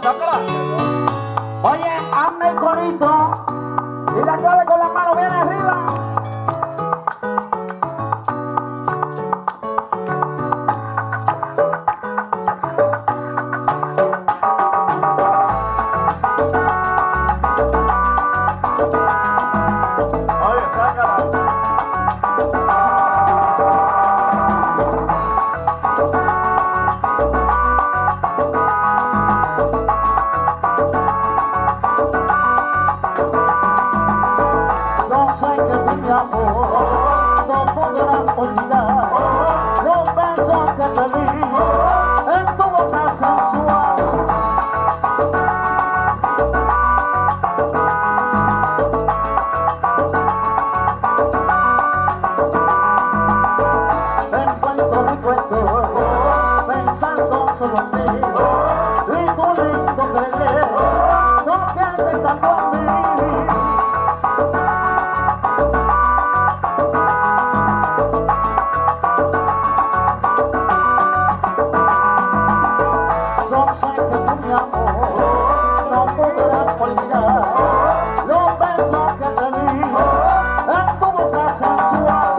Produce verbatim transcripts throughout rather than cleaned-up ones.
Sácala. Oye, hazme el corito y la clave con las manos bien arriba. Oye, sácala. No sé que tú mi amor no podrás olvidar los besos que te di en tu boca sensual. En Puerto Rico estoy pensando solo en ti y tu lindo querer no pienses tanto en mí. No sé que tú mi amor no podrás olvidar los besos que te di en tu boca sensual.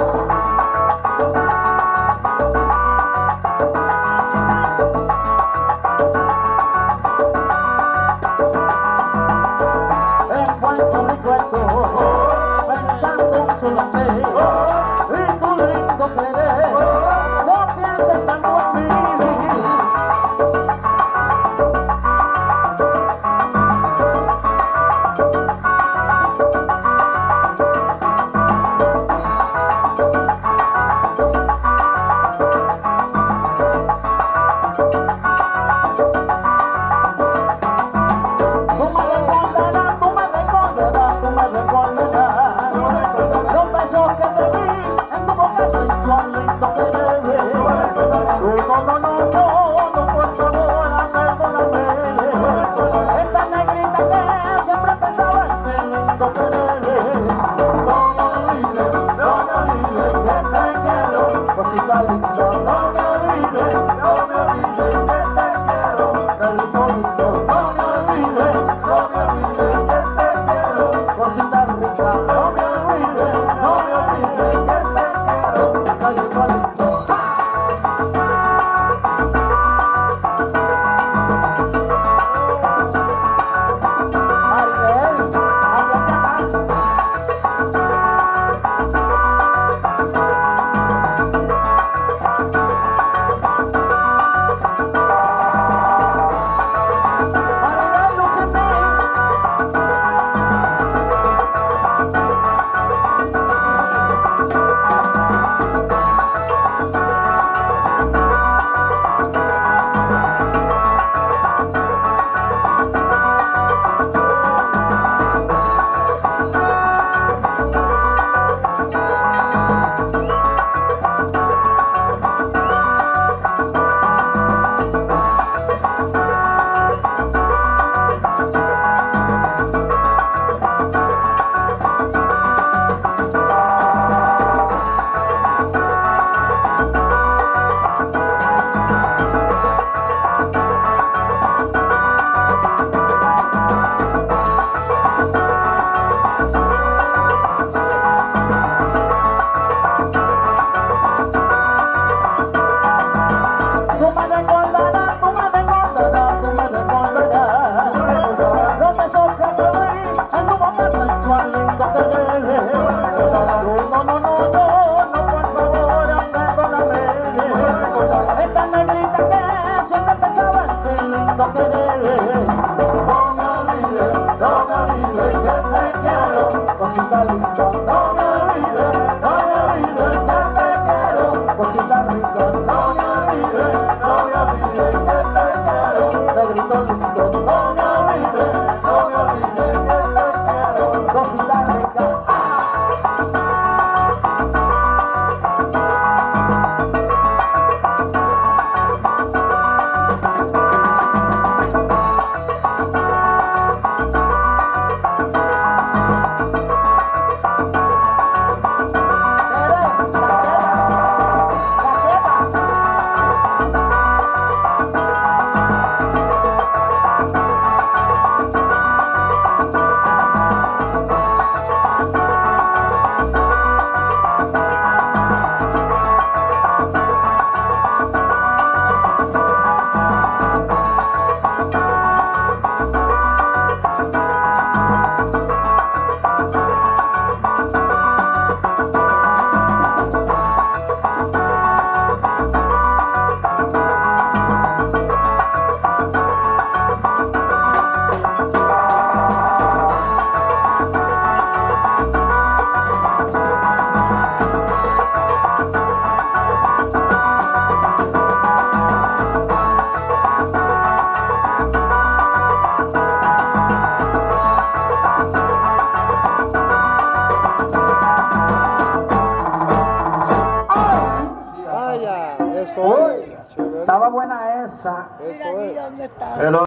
estaba buena esa. Eso es. Pero